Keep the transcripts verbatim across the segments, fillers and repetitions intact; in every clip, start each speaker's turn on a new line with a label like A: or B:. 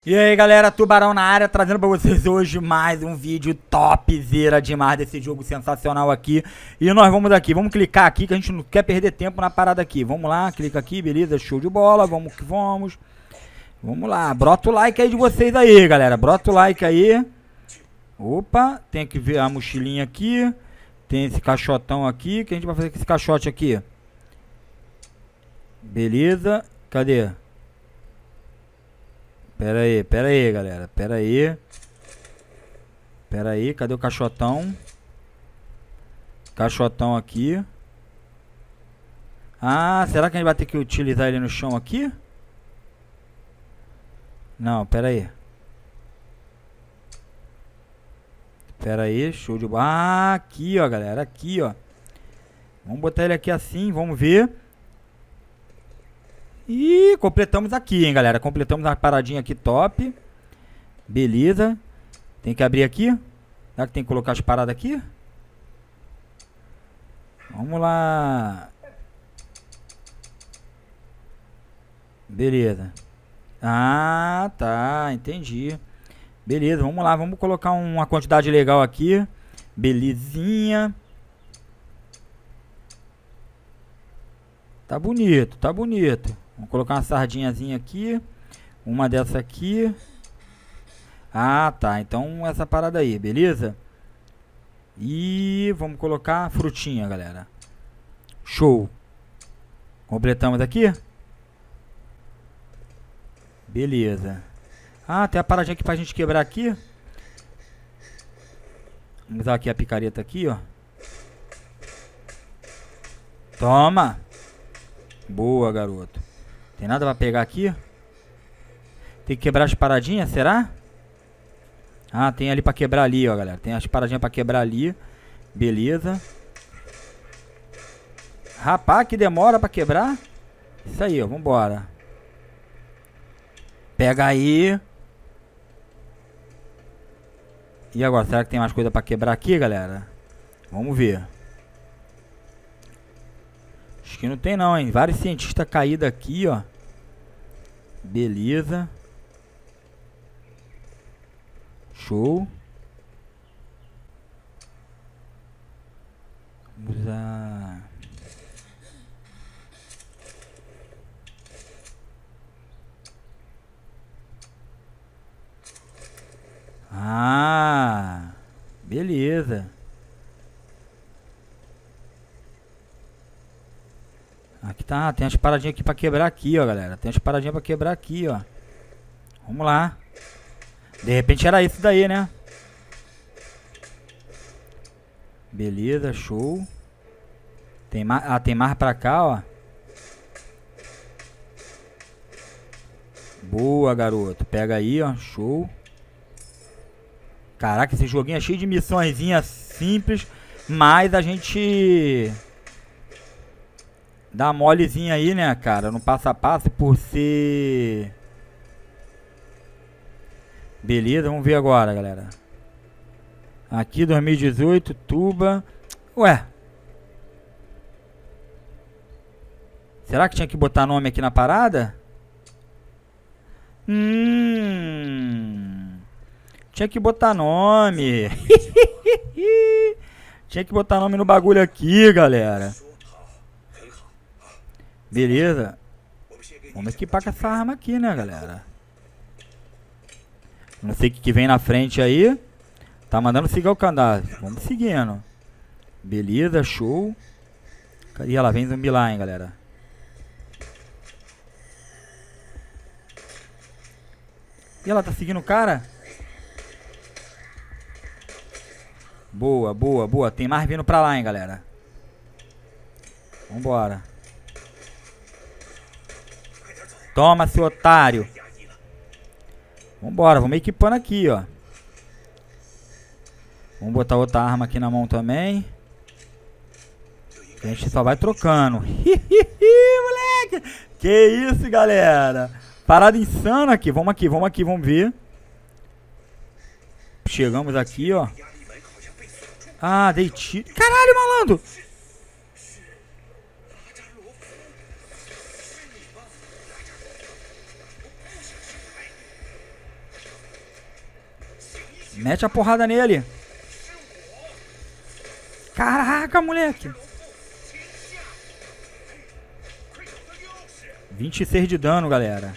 A: E aí galera, Tubarão na área, trazendo pra vocês hoje mais um vídeo topzera demais desse jogo sensacional aqui. E nós vamos aqui, vamos clicar aqui que a gente não quer perder tempo na parada aqui. Vamos lá, clica aqui, beleza, show de bola, vamos que vamos. Vamos lá, brota o like aí de vocês aí galera, brota o like aí. Opa, tem que ver a mochilinha aqui. Tem esse caixotão aqui, o que a gente vai fazer com esse caixote aqui? Beleza, cadê? Pera aí, pera aí, galera. Pera aí. Pera aí, cadê o caixotão? Caixotão aqui. Ah, será que a gente vai ter que utilizar ele no chão aqui? Não, pera aí. Pera aí, show de bola. Ah, aqui, ó, galera. Aqui, ó. Vamos botar ele aqui assim, vamos ver. E completamos aqui, hein, galera. Completamos uma paradinha aqui top. Beleza. Tem que abrir aqui. Será que tem que colocar as paradas aqui? Vamos lá. Beleza. Ah, tá. Entendi. Beleza, vamos lá. Vamos colocar uma quantidade legal aqui. Belezinha. Tá bonito, tá bonito. Vamos colocar uma sardinhazinha aqui. Uma dessa aqui. Ah, tá. Então essa parada aí, beleza? E vamos colocar frutinha, galera. Show. Completamos aqui. Beleza. Ah, tem a paradinha aqui pra gente quebrar aqui. Vamos usar aqui a picareta aqui, ó. Toma. Boa, garoto. Tem nada pra pegar aqui? Tem que quebrar as paradinhas, será? Ah, tem ali pra quebrar ali, ó, galera. Tem as paradinhas pra quebrar ali. Beleza. Rapaz, que demora pra quebrar. Isso aí, ó, vambora. Pega aí. E agora, será que tem mais coisa pra quebrar aqui, galera? Vamos ver. Acho que não tem não, hein. Vários cientistas caídos aqui, ó. Beleza. Show. Vamos usar... Ah, beleza. Aqui tá, tem as paradinhas aqui pra quebrar aqui, ó, galera. Tem as paradinhas pra quebrar aqui, ó. Vamos lá. De repente era isso daí, né? Beleza, show. Tem mais, ah, tem mais pra cá, ó. Boa, garoto. Pega aí, ó, show. Caraca, esse joguinho é cheio de missõezinhas simples, mas a gente dá molezinha aí, né, cara, no passo a passo por ser... Beleza, vamos ver agora, galera. Aqui, dois mil e dezoito, Tuba. Ué. Será que tinha que botar nome aqui na parada? Hum... Tinha que botar nome. Tinha que botar nome no bagulho aqui, galera. Beleza. Vamos equipar com essa arma aqui, né, galera? Não sei o que, que vem na frente aí. Tá mandando seguir o cadastro. Vamos seguindo. Beleza, show. Cadê ela? Vem zumbi lá, hein, galera. E ela tá seguindo o cara? Boa, boa, boa. Tem mais vindo pra lá, hein, galera. Vambora. Toma, seu otário. Vambora, vamos equipando aqui, ó. Vamos botar outra arma aqui na mão também. A gente só vai trocando. Moleque. Que isso, galera. Parada insana aqui. Vamos aqui, vamos aqui, vamos ver. Chegamos aqui, ó. Ah, dei tiro. Caralho, malandro. Mete a porrada nele. Caraca, moleque. vinte e seis de dano, galera.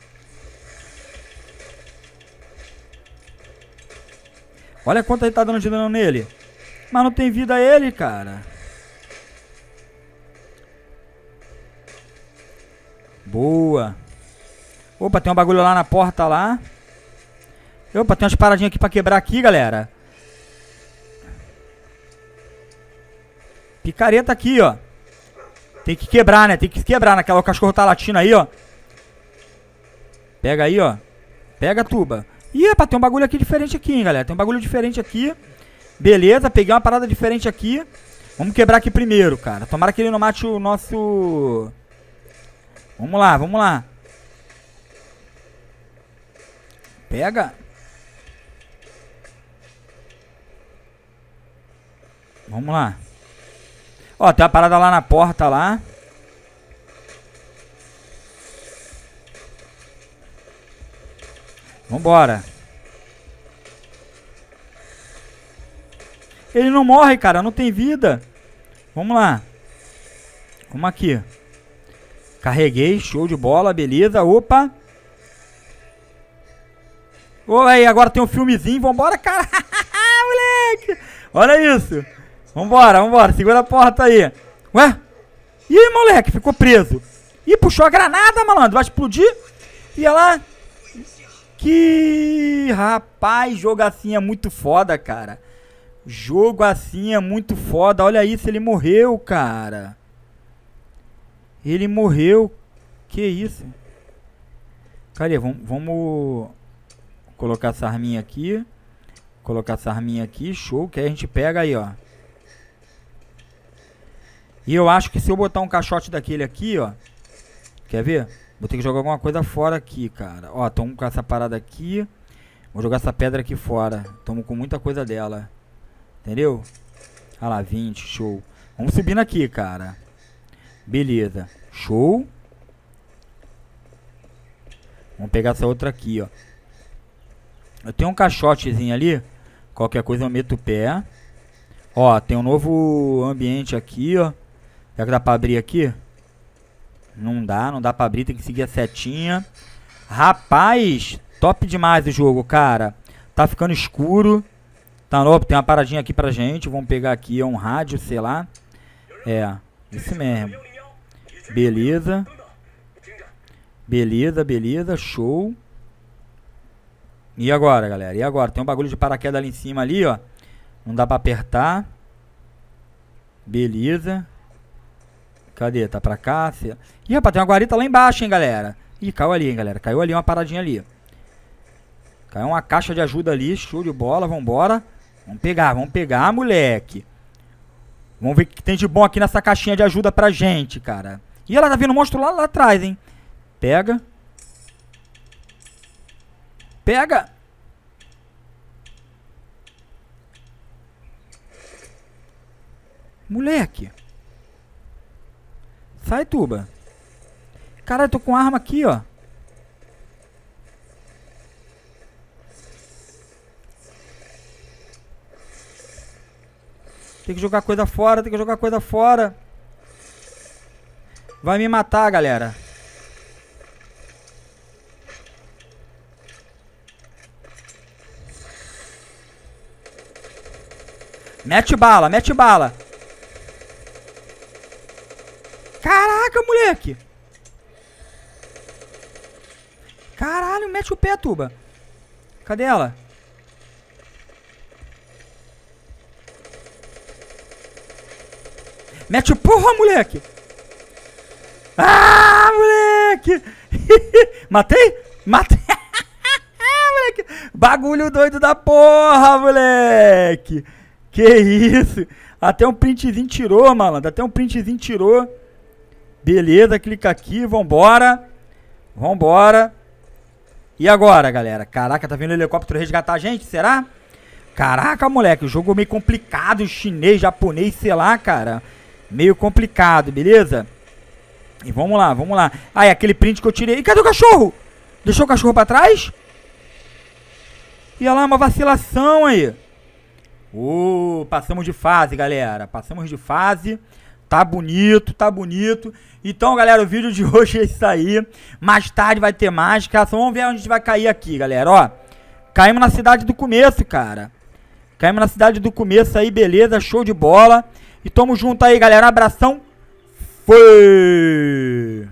A: Olha quanto ele tá dando de dano nele. Mas não tem vida ele, cara. Boa. Opa, tem um bagulho lá na porta lá. Opa, tem umas paradinhas aqui pra quebrar aqui, galera. Picareta aqui, ó. Tem que quebrar, né? Tem que quebrar naquela. O cachorro tá latindo aí, ó. Pega aí, ó. Pega a tuba. Ih, rapaz, tem um bagulho aqui diferente aqui, hein, galera. Tem um bagulho diferente aqui. Beleza, peguei uma parada diferente aqui. Vamos quebrar aqui primeiro, cara. Tomara que ele não mate o nosso... Vamos lá, vamos lá. Pega. Vamos lá. Ó, tem uma parada lá na porta lá. Vambora. Ele não morre, cara. Não tem vida. Vamos lá. Vamos aqui. Carreguei. Show de bola. Beleza. Opa. Ô, aí, agora tem um filmezinho. Vambora, cara. Moleque. Olha isso. Vambora, vambora. Segura a porta aí. Ué? E aí, moleque? Ficou preso. Ih, puxou a granada, malandro. Vai explodir. Ia lá. Que... Rapaz, jogo assim é muito foda, cara. Jogo assim é muito foda. Olha isso, ele morreu, cara. Ele morreu. Que isso? Cadê? Vamos... vamos... Colocar essa arminha aqui. Colocar essa arminha aqui. Show. Que aí a gente pega aí, ó. E eu acho que se eu botar um caixote daquele aqui, ó. Quer ver? Vou ter que jogar alguma coisa fora aqui, cara. Ó, tamo com essa parada aqui. Vou jogar essa pedra aqui fora. Tamo com muita coisa dela. Entendeu? Olha lá, vinte. Show. Vamos subindo aqui, cara. Beleza. Show. Vamos pegar essa outra aqui, ó. Eu tenho um caixotezinho ali. Qualquer coisa eu meto o pé. Ó, tem um novo ambiente aqui, ó. Será que dá pra abrir aqui? Não dá, não dá pra abrir. Tem que seguir a setinha. Rapaz, top demais o jogo, cara. Tá ficando escuro. Tá louco, tem uma paradinha aqui pra gente. Vamos pegar aqui, é um rádio, sei lá. É, isso mesmo. Beleza. Beleza, beleza, show. E agora, galera? E agora? Tem um bagulho de paraquedas ali em cima ali, ó. Não dá pra apertar. Beleza. Cadê? Tá pra cá? Ih, rapaz, tem uma guarita lá embaixo, hein, galera. Ih, caiu ali, hein, galera. Caiu ali uma paradinha ali. Caiu uma caixa de ajuda ali. Show de bola, vambora. Vamos pegar, vamos pegar, moleque. Vamos ver o que tem de bom aqui nessa caixinha de ajuda pra gente, cara. Ih, ela tá vindo um monstro lá, lá atrás, hein. Pega. Pega. Moleque. Sai, tuba. Cara, eu tô com arma aqui, ó. Tem que jogar coisa fora, tem que jogar coisa fora. Vai me matar, galera. Mete bala, mete bala. Caraca, moleque. Caralho, mete o pé, tuba. Cadê ela? Mete o porra, moleque. Ah, moleque. Matei? Matei. Moleque. Bagulho doido da porra, moleque. Que isso. Até um printzinho tirou, malandro. Até um printzinho tirou. Beleza, clica aqui, vambora. Vambora. E agora, galera? Caraca, tá vindo o helicóptero resgatar a gente, será? Caraca, moleque, o jogo é meio complicado, chinês, japonês, sei lá, cara. Meio complicado, beleza? E vamos lá, vamos lá. Ai, aquele print que eu tirei. E cadê o cachorro? Deixou o cachorro pra trás? E olha lá, uma vacilação aí. Ô, passamos de fase, galera. Passamos de fase. Tá bonito, tá bonito. Então, galera, o vídeo de hoje é isso aí. Mais tarde vai ter mais, cara. Só vamos ver onde a gente vai cair aqui, galera. Ó, caímos na cidade do começo, cara. Caímos na cidade do começo aí, beleza. Show de bola. E tamo junto aí, galera. Um abração. Foi!